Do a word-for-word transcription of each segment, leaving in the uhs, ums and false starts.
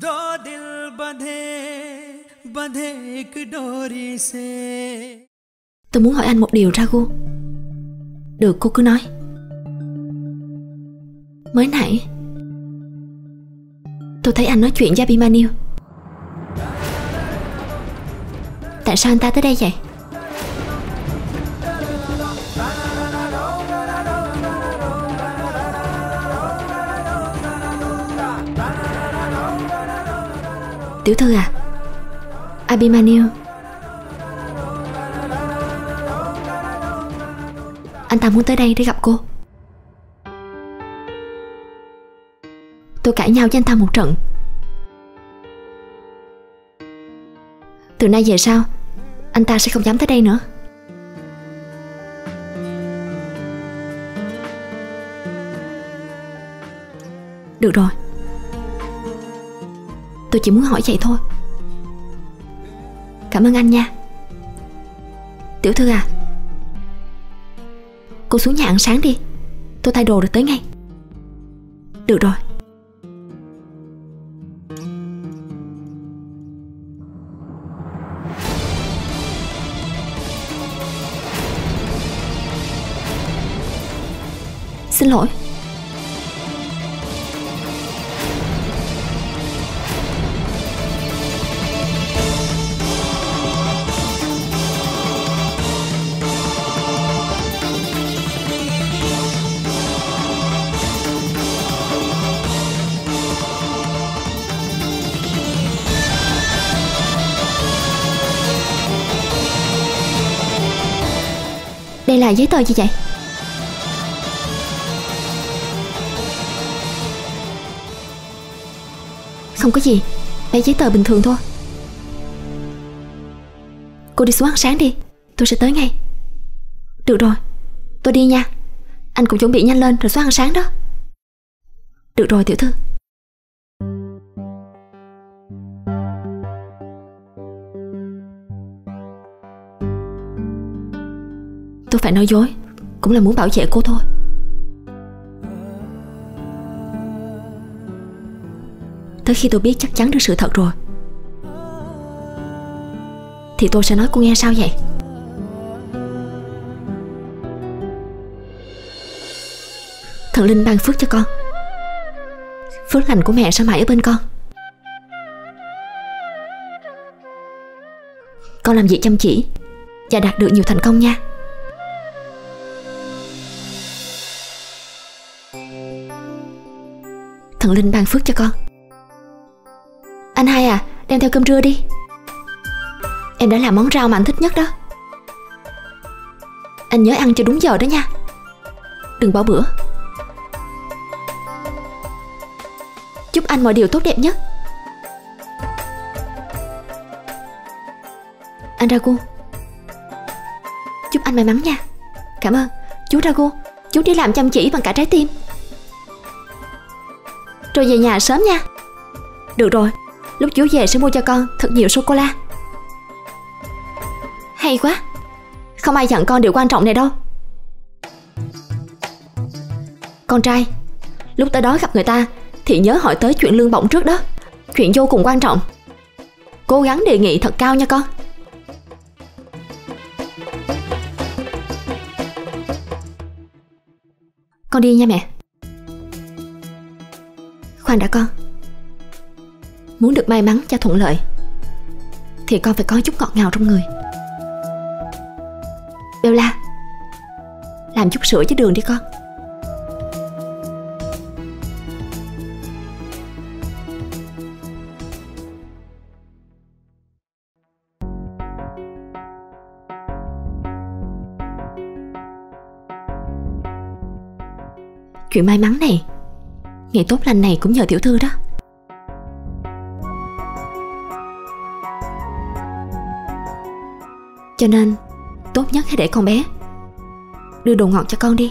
दो दिल बंधे बंधे एक डोरी से. Tôi muốn hỏi anh một điều, Ragu. Được, cô cứ nói. Mới nãy tôi thấy anh nói chuyện với Abhimanyu. Tại sao anh ta tới đây vậy? Tiểu thư à, Abhimanyu, anh ta muốn tới đây để gặp cô. Tôi cãi nhau với anh ta một trận. Từ nay về sau anh ta sẽ không dám tới đây nữa. Được rồi, tôi chỉ muốn hỏi vậy thôi. Cảm ơn anh nha. Tiểu thư à, cô xuống nhà ăn sáng đi. Tôi thay đồ rồi tới ngay. Được rồi. Xin lỗi. Đây là giấy tờ gì vậy? Không có gì, đây giấy tờ bình thường thôi. Cô đi xuống ăn sáng đi, tôi sẽ tới ngay. Được rồi, tôi đi nha. Anh cũng chuẩn bị nhanh lên rồi xuống ăn sáng đó. Được rồi tiểu thư. Tôi phải nói dối, cũng là muốn bảo vệ cô thôi. Tới khi tôi biết chắc chắn được sự thật rồi thì tôi sẽ nói cô nghe sao vậy. Thần linh ban phước cho con. Phước lành của mẹ sẽ mãi ở bên con. Con làm việc chăm chỉ và đạt được nhiều thành công nha. Thần linh ban phước cho con. Anh hai à, đem theo cơm trưa đi. Em đã làm món rau mà anh thích nhất đó. Anh nhớ ăn cho đúng giờ đó nha. Đừng bỏ bữa. Chúc anh mọi điều tốt đẹp nhất. Anh Ragu, chúc anh may mắn nha. Cảm ơn. Chú Ragu, chú đi làm chăm chỉ bằng cả trái tim. Rồi về nhà sớm nha. Được rồi, lúc chú về sẽ mua cho con thật nhiều sô-cô-la. Hay quá. Không ai dặn con điều quan trọng này đâu. Con trai, lúc tới đó gặp người ta thì nhớ hỏi tới chuyện lương bổng trước đó. Chuyện vô cùng quan trọng. Cố gắng đề nghị thật cao nha con. Con đi nha mẹ. Khoan đã con. Muốn được may mắn cho thuận lợi thì con phải có chút ngọt ngào trong người. Bella, làm chút sữa với đường đi con. Chuyện may mắn này, ngày tốt lành này cũng nhờ tiểu thư đó. Cho nên tốt nhất hãy để con bé đưa đồ ngọt cho con đi.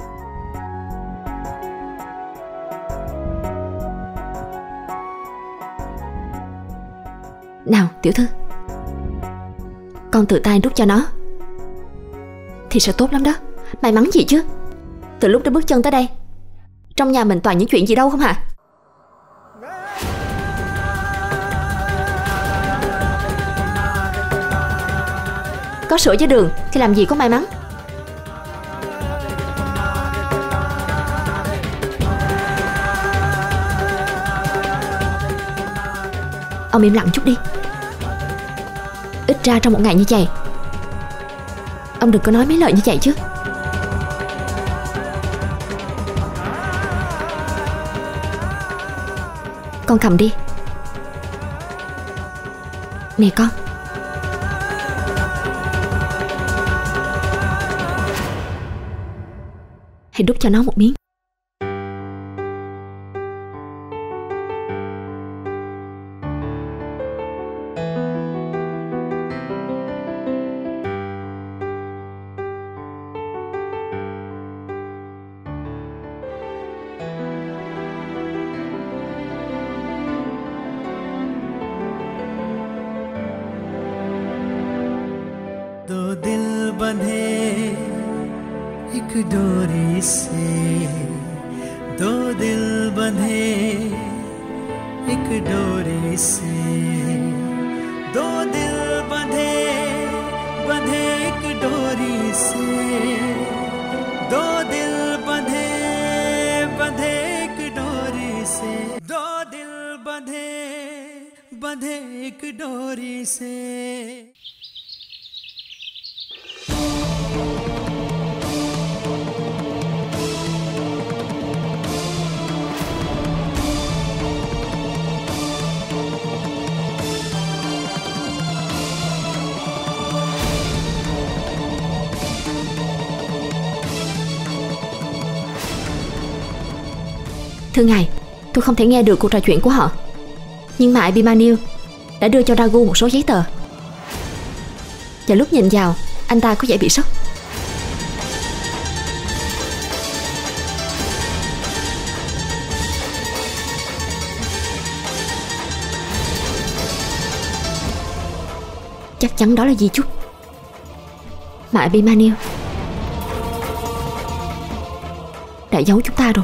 Nào tiểu thư, con tự tay đút cho nó thì sẽ tốt lắm đó. May mắn gì chứ. Từ lúc nó bước chân tới đây, trong nhà mình toàn những chuyện gì đâu không hả? Có sữa với đường thì làm gì có may mắn. Ông im lặng chút đi. Ít ra trong một ngày như vậy, ông đừng có nói mấy lời như vậy chứ. Con cầm đi. Nè con. Hãy đút cho nó một miếng. दो दिल बंधे एक डोरी से, दो दिल बंधे एक डोरी से, दो दिल बंधे बंधे एक डोरी से, दो दिल बंधे बंधे एक डोरी से, दो दिल बंधे बंधे एक डोरी से। Thưa ngài, tôi không thể nghe được cuộc trò chuyện của họ, nhưng mà Abimanyu đã đưa cho Ragu một số giấy tờ, và lúc nhìn vào, anh ta có vẻ bị sốc. Chắc chắn đó là di chúc mà Abimanyu đã giấu chúng ta rồi.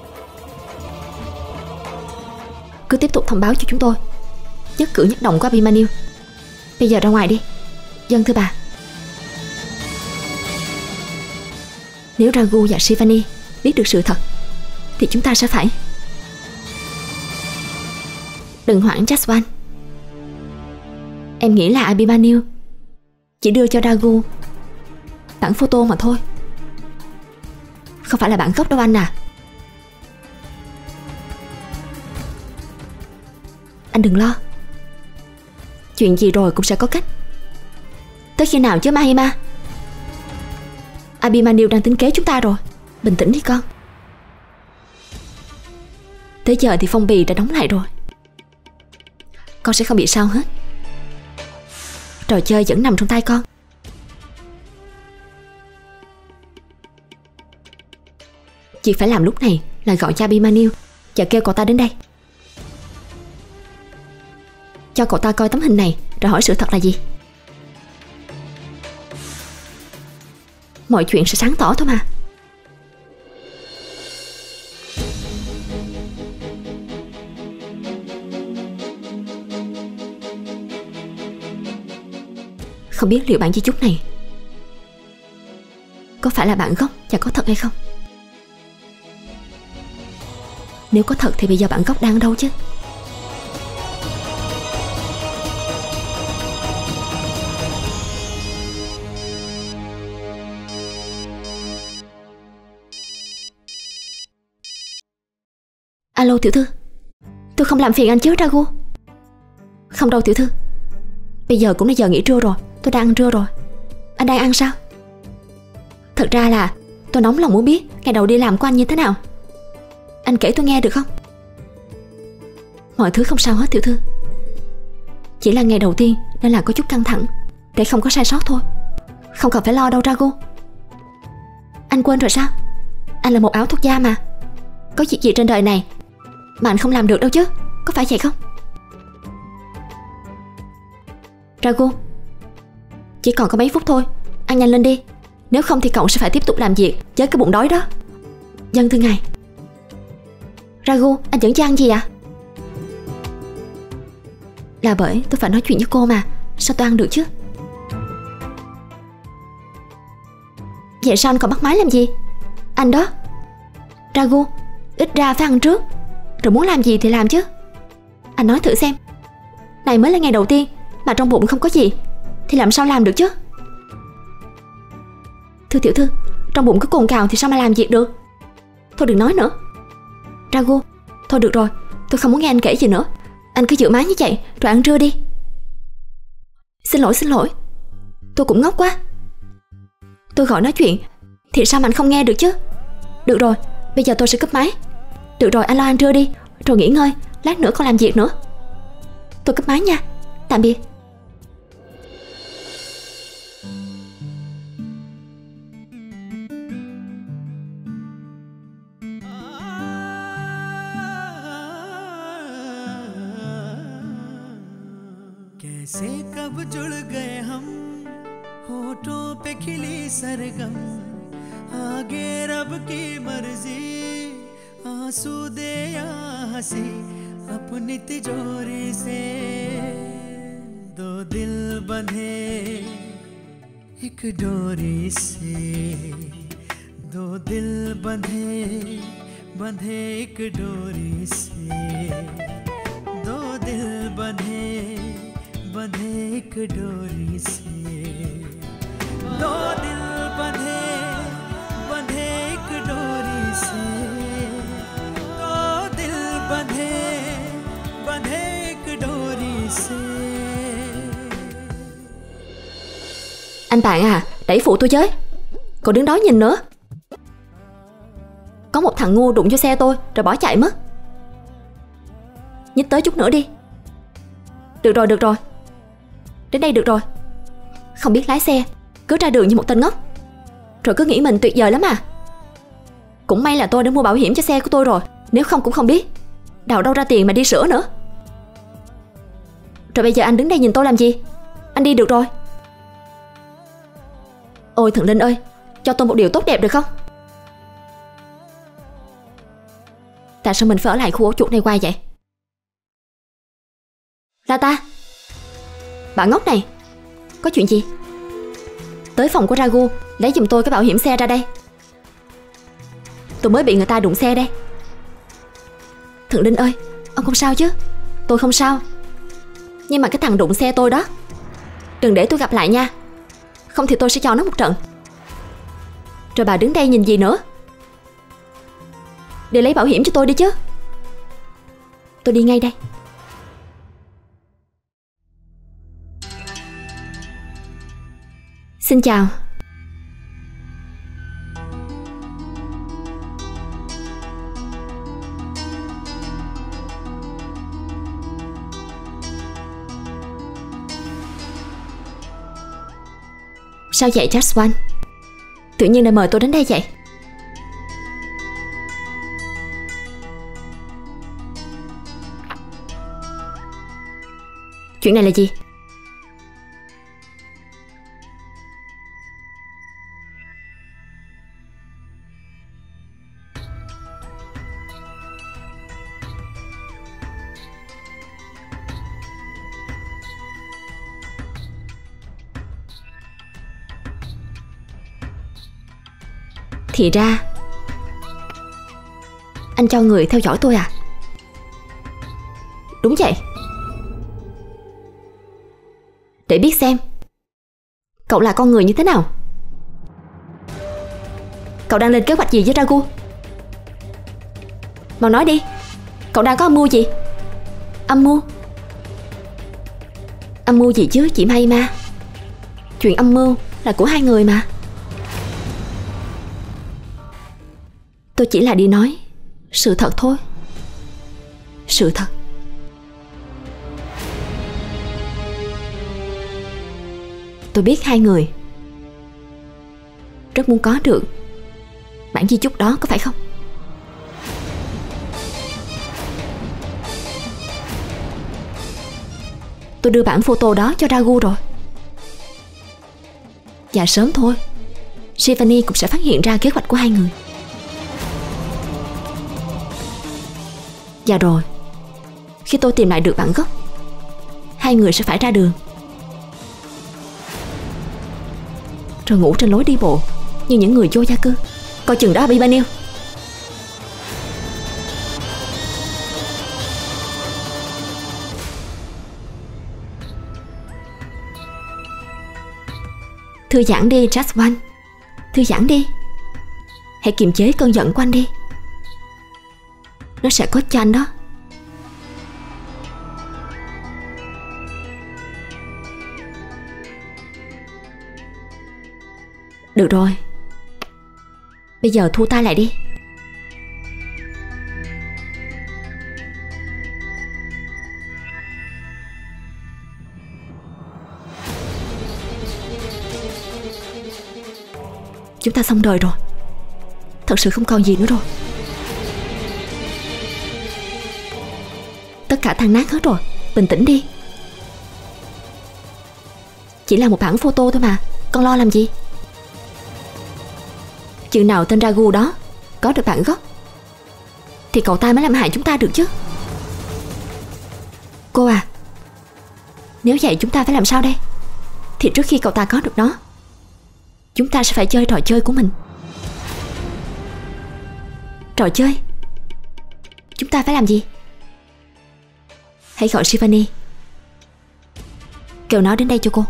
Cứ tiếp tục thông báo cho chúng tôi nhất cử nhất động của Abimanyu. Bây giờ ra ngoài đi. Vâng thưa bà. Nếu Ragu và Shivani biết được sự thật thì chúng ta sẽ phải... Đừng hoảng Jaswan. Em nghĩ là Abimanyu chỉ đưa cho Ragu bản photo mà thôi, không phải là bản gốc đâu anh à. Anh đừng lo, chuyện gì rồi cũng sẽ có cách. Tới khi nào chứ Mahima? Abimanyu đang tính kế chúng ta rồi. Bình tĩnh đi con. Tới giờ thì phong bì đã đóng lại rồi, con sẽ không bị sao hết. Trò chơi vẫn nằm trong tay con. Việc phải làm lúc này là gọi cho Abimanyu và kêu cậu ta đến đây. Cho cậu ta coi tấm hình này rồi hỏi sự thật là gì. Mọi chuyện sẽ sáng tỏ thôi mà. Không biết liệu bản di chúc này có phải là bản gốc và có thật hay không. Nếu có thật thì bây giờ bản gốc đang ở đâu chứ? Alo tiểu thư, tôi không làm phiền anh chứ Ragu? Không đâu tiểu thư, bây giờ cũng là giờ nghỉ trưa rồi, tôi đang ăn trưa rồi. Anh đang ăn sao? Thật ra là tôi nóng lòng muốn biết ngày đầu đi làm của anh như thế nào. Anh kể tôi nghe được không? Mọi thứ không sao hết tiểu thư, chỉ là ngày đầu tiên nên là có chút căng thẳng, để không có sai sót thôi. Không cần phải lo đâu Ragu. Anh quên rồi sao? Anh là một áo thuật gia mà, có việc gì trên đời này mà anh không làm được đâu chứ, có phải vậy không? Ragu, chỉ còn có mấy phút thôi, ăn nhanh lên đi, nếu không thì cậu sẽ phải tiếp tục làm việc với cái bụng đói đó. Vâng thưa ngài. Ragu, anh vẫn chưa ăn gì à? Là bởi tôi phải nói chuyện với cô mà, sao tôi ăn được chứ? Vậy sao anh còn bắt máy làm gì? Anh đó, Raghu, ít ra phải ăn trước, rồi muốn làm gì thì làm chứ. Anh nói thử xem, này mới là ngày đầu tiên mà trong bụng không có gì thì làm sao làm được chứ? Thưa tiểu thư, trong bụng cứ cồn cào thì sao mà làm việc được? Thôi đừng nói nữa. Raghu, thôi được rồi, tôi không muốn nghe anh kể gì nữa. Anh cứ giữ máy như vậy rồi ăn trưa đi. Xin lỗi, xin lỗi, tôi cũng ngốc quá. Tôi gọi nói chuyện thì sao mà anh không nghe được chứ? Được rồi, bây giờ tôi sẽ cúp máy. Được rồi, anh lo ăn trưa đi, rồi nghỉ ngơi, lát nữa còn làm việc nữa. Tôi cúp máy nha, tạm biệt. कैसे कब जुड़ गए हम, होठों पे खिली सरगम, आगे रब की मर्जी, आंसू दे या हंसी अपनी तिजोरी से। दो दिल बंधे एक डोरी से, दो दिल बंधे बंधे एक डोरी से, दो दिल बंधे बंधे एक डोरी से, दो दिल बंधे बंधे एक डोरी से, दो दिल बंधे बंधे एक डोरी से। Anh bạn à, đẩy phụ tôi với. Còn đứng đó nhìn nữa. Có một thằng ngu đụng vô xe tôi rồi bỏ chạy mất. Nhích tới chút nữa đi. Được rồi, được rồi. Đến đây được rồi. Không biết lái xe, cứ ra đường như một tên ngốc, rồi cứ nghĩ mình tuyệt vời lắm à. Cũng may là tôi đã mua bảo hiểm cho xe của tôi rồi, nếu không cũng không biết đào đâu ra tiền mà đi sửa nữa. Rồi bây giờ anh đứng đây nhìn tôi làm gì? Anh đi được rồi. Ôi Thần Linh ơi, cho tôi một điều tốt đẹp được không? Tại sao mình phải ở lại khu ổ chuột này hoài vậy? Lata, bạn ngốc này, có chuyện gì? Tới phòng của Raghu lấy giùm tôi cái bảo hiểm xe ra đây. Tôi mới bị người ta đụng xe đây. Thần Linh ơi, ông không sao chứ? Tôi không sao. Nhưng mà cái thằng đụng xe tôi đó, đừng để tôi gặp lại nha, không thì tôi sẽ cho nó một trận. Rồi bà đứng đây nhìn gì nữa? Đi lấy bảo hiểm cho tôi đi chứ. Tôi đi ngay đây. Xin chào. Sao vậy Jaswan? Tự nhiên lại mời tôi đến đây vậy? Chuyện này là gì? Thì ra anh cho người theo dõi tôi à? Đúng vậy. Để biết xem cậu là con người như thế nào. Cậu đang lên kế hoạch gì với Raghu? Mau nói đi, cậu đang có âm mưu gì? Âm mưu? Âm mưu gì chứ chị May Ma? Chuyện âm mưu là của hai người mà. Tôi chỉ là đi nói sự thật thôi. Sự thật. Tôi biết hai người rất muốn có được bản di chúc đó, có phải không? Tôi đưa bản photo đó cho Raghu rồi. Và sớm thôi Shivani cũng sẽ phát hiện ra kế hoạch của hai người. Và rồi khi tôi tìm lại được bản gốc, hai người sẽ phải ra đường, rồi ngủ trên lối đi bộ như những người vô gia cư. Coi chừng đó Abhimanyu. Thư giãn đi Jaswan. Thư giãn đi. Hãy kiềm chế cơn giận của anh đi. Nó sẽ có cho anh đó. Được rồi. Bây giờ thu tay lại đi. Chúng ta xong đời rồi. Thật sự không còn gì nữa rồi. Tất cả tan nát hết rồi. Bình tĩnh đi. Chỉ là một bản photo thôi mà. Con lo làm gì? Chừng nào tên Raghu đó có được bản gốc thì cậu ta mới làm hại chúng ta được chứ. Cô à, nếu vậy chúng ta phải làm sao đây? Thì trước khi cậu ta có được nó, chúng ta sẽ phải chơi trò chơi của mình. Trò chơi? Chúng ta phải làm gì? Hãy gọi Shivani, kêu nó đến đây cho cô.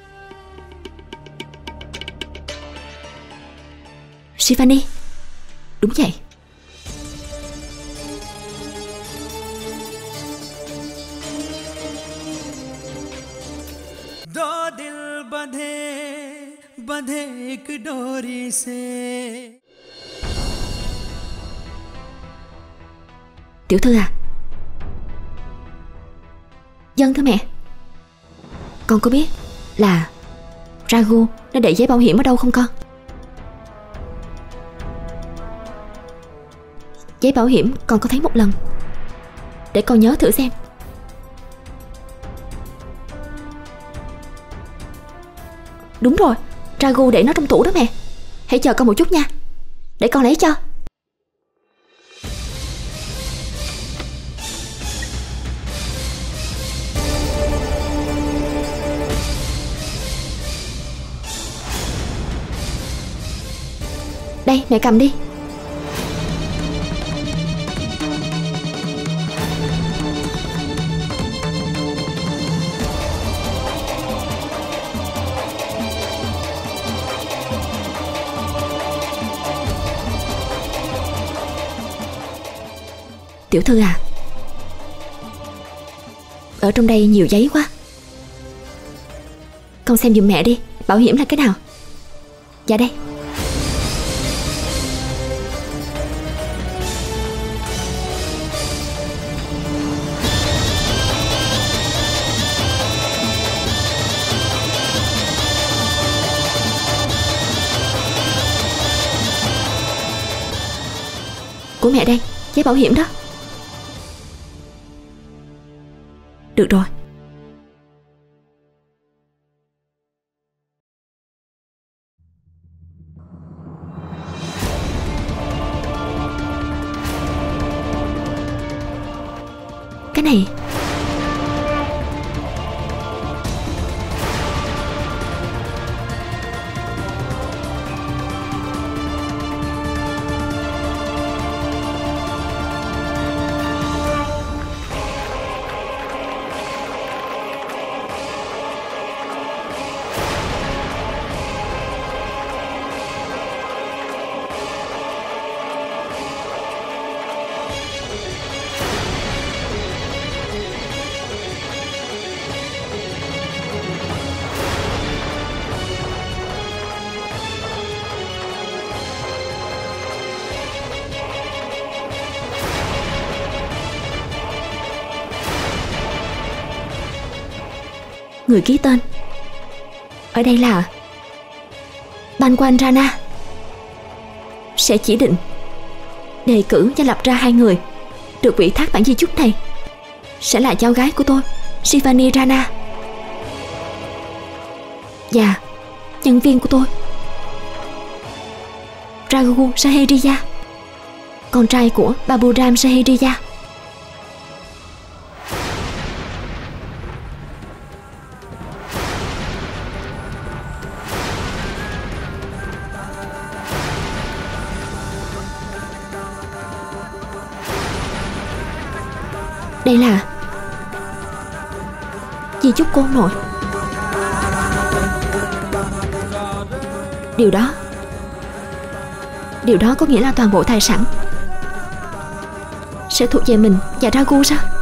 Shivani. Đúng vậy. दो दिल बंधे बंधे एक डोरी से. Tiểu thư à? Dân thưa mẹ. Con có biết là Raghu nó để giấy bảo hiểm ở đâu không con? Giấy bảo hiểm con có thấy một lần. Để con nhớ thử xem. Đúng rồi, Raghu để nó trong tủ đó mẹ. Hãy chờ con một chút nha, để con lấy cho. Đây mẹ cầm đi. Tiểu thư à, ở trong đây nhiều giấy quá. Con xem giùm mẹ đi, bảo hiểm là cái nào? Dạ đây. Của mẹ đây, giấy bảo hiểm đó. Được rồi. Cái này người ký tên ở đây là Bhagwan Rana. Sẽ chỉ định đề cử và lập ra hai người được ủy thác bản di chúc này sẽ là cháu gái của tôi, Shivani Rana, và nhân viên của tôi, Raghu Saheriya, con trai của Baburam Saheriya. Đây là di chúc cô ông nội. Điều đó Điều đó có nghĩa là toàn bộ tài sản sẽ thuộc về mình và Ragu sao?